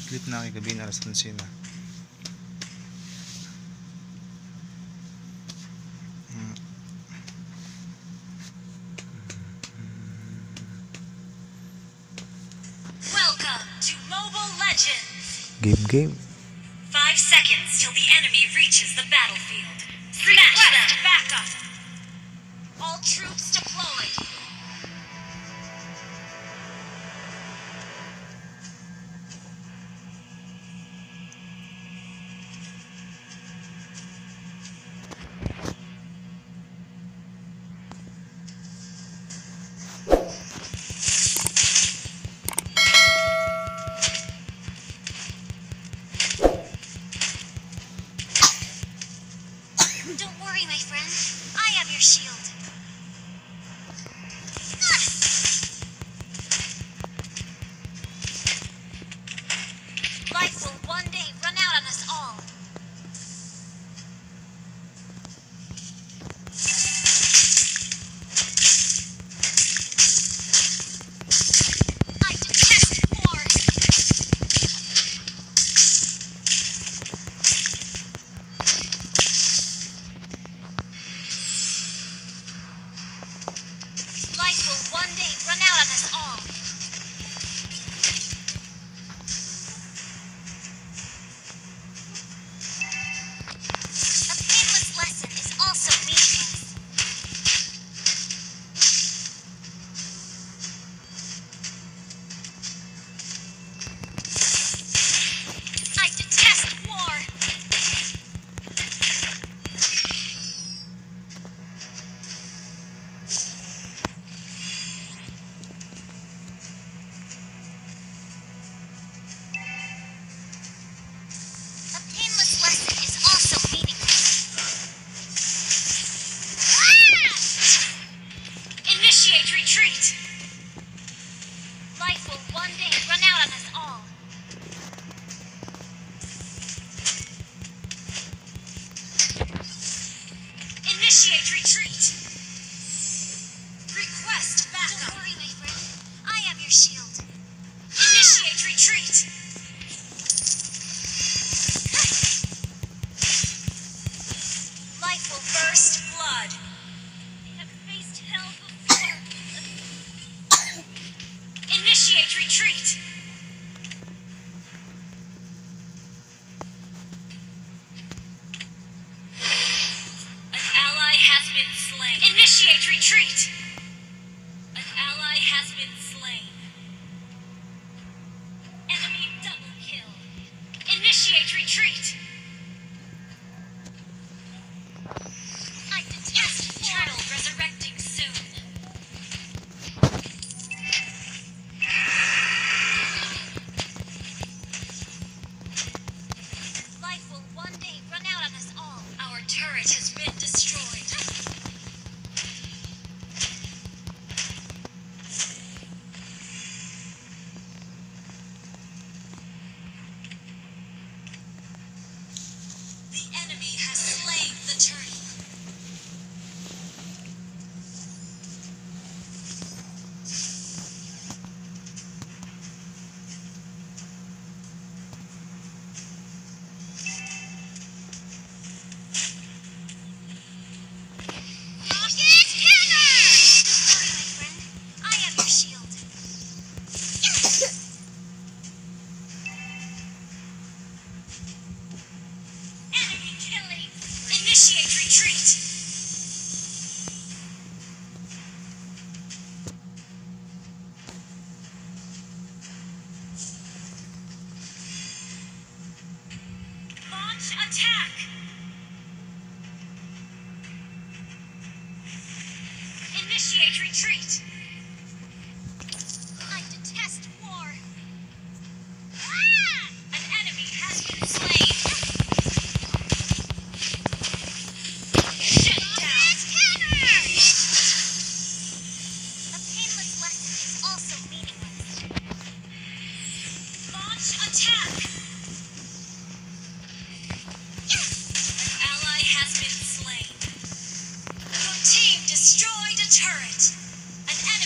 Sleep na kay gabi na alas 11 na. Welcome to Mobile Legends. Game. 5 seconds till the enemy reaches the battlefield. Smash them! Back up! All troops deployed. Don't worry, my friend. I am your shield. Life will one day run out on us all. I detest war. Life will one day run out on us all. A painless lesson is also meaningless. I detest war. A painless lesson is also meaningless. Initiate retreat. Life will one day run out on us all. Initiate retreat. Request backup. Don't worry, my friend. I am your shield. Initiate retreat. Life will burst blood. They have faced hell before. Initiate retreat. An ally has been slain. Initiate retreat. An ally has been slain. Enemy double kill. Initiate retreat. I detest turtle resurrecting soon. Life will one day run out on us all. Our turret has been destroyed. The enemy has slain the turtle. Rocket hammer! Don't worry, my friend. I am your shield. Enemy killing. Initiate retreat. Launch attack. Initiate retreat. I detest war. An enemy has been slain. Shut down. A painless lesson is also meaningless. Launch attack. An ally has been slain. Your team destroyed a turret. An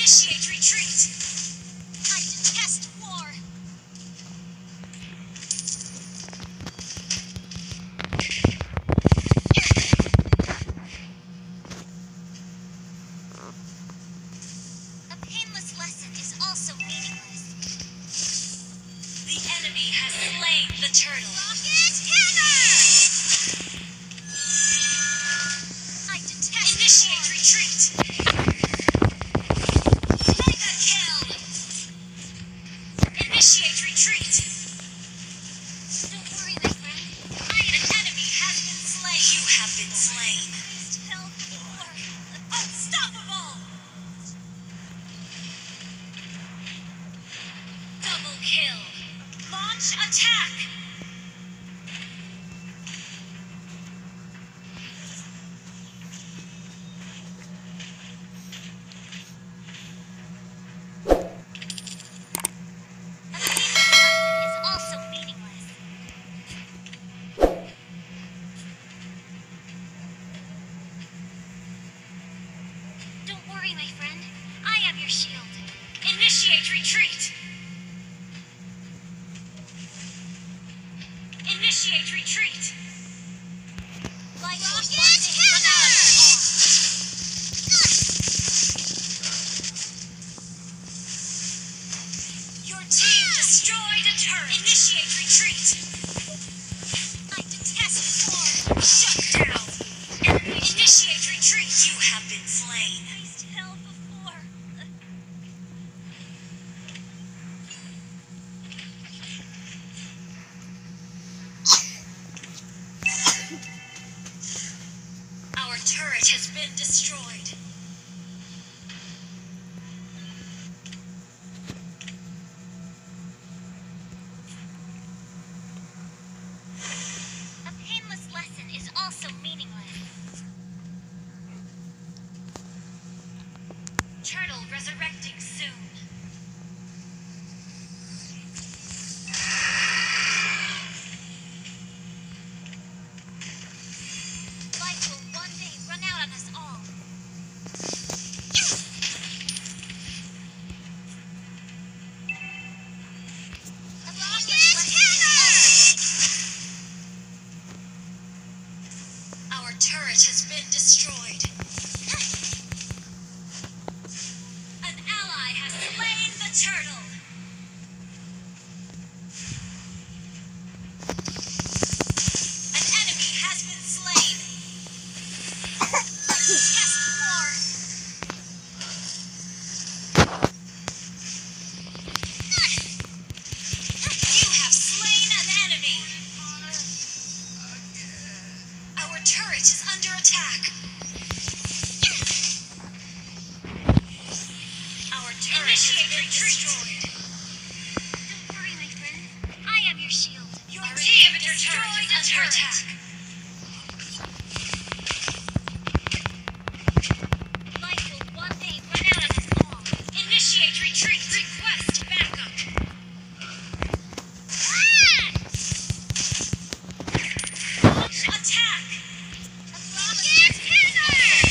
Initiate retreat. I detest war. A painless lesson is also meaningless. The enemy has slain the turtle. Rocket hammer! I detest Initiate retreat. Mega kill. Initiate retreat. Don't worry, my friend. An enemy has been slain. You have been slain. Please help or unstoppable. Double kill. Launch attack. A painless lesson is also meaningless. Don't worry, my friend. I am your shield. Initiate retreat. Initiate retreat. Life will one day run out of us all. Your team destroyed a turret. Initiate retreat. I detest war. Shut down. Initiate retreat. You have been slain. Please tell before. Our turret has been destroyed. A painless lesson is also meaningless. Turtle resurrecting soon. Life will one day run out on us all. A painless lesson Our turret has been destroyed. An ally has slain the turtle. An enemy has been slain. Test war. You have slain an enemy. Our turret is under attack. Our turret Initiate retreat. Don't worry, my friend. I am your shield. Your team destroyed a turret. Life will one day run out on us all. Initiate retreat. Request backup. Launch attack. Rocket hammer!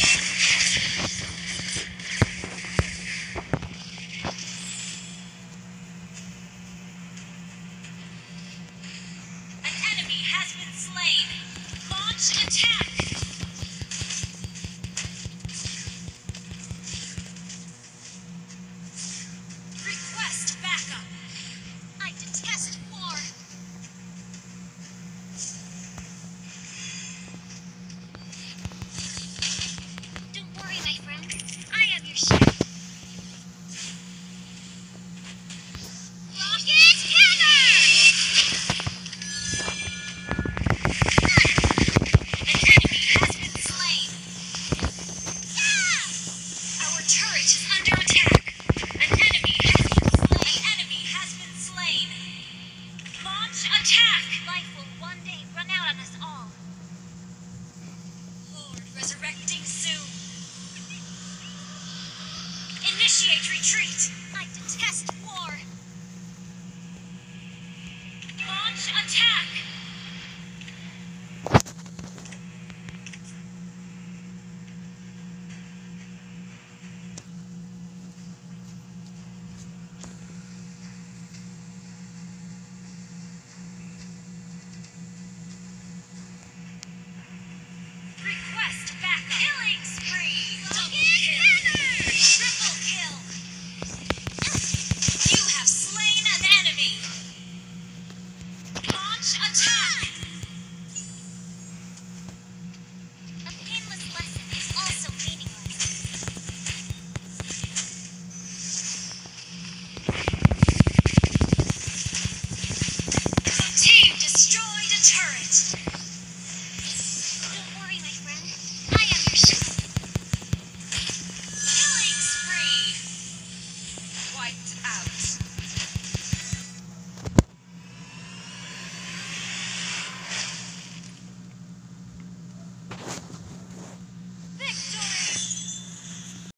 An enemy has been slain. Launch attack. Request backup. I detest war. Don't worry, my friend. I am your shield. Rocket hammer! An enemy has been slain. Our turret is under attack. An enemy has been slain. An enemy has been slain. Launch attack. Life will one day run out on us all. Lord resurrecting soon. Initiate retreat. I detest war. Launch attack.